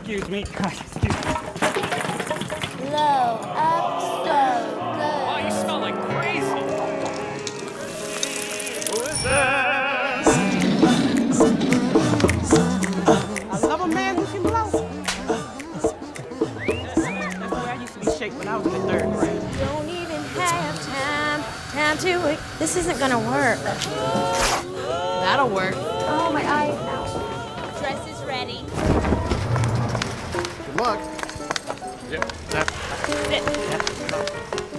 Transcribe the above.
Excuse me. Excuse me. Low, up, slow, good. Oh, you smell like crazy. Who is that? I love a man who can blow. That's where I used to be shaped when I was in the 3rd grade. Don't even have time to. This isn't gonna work. That'll work. Oh, my eye. Ow. Dress is ready. Good luck. Yep. Sit.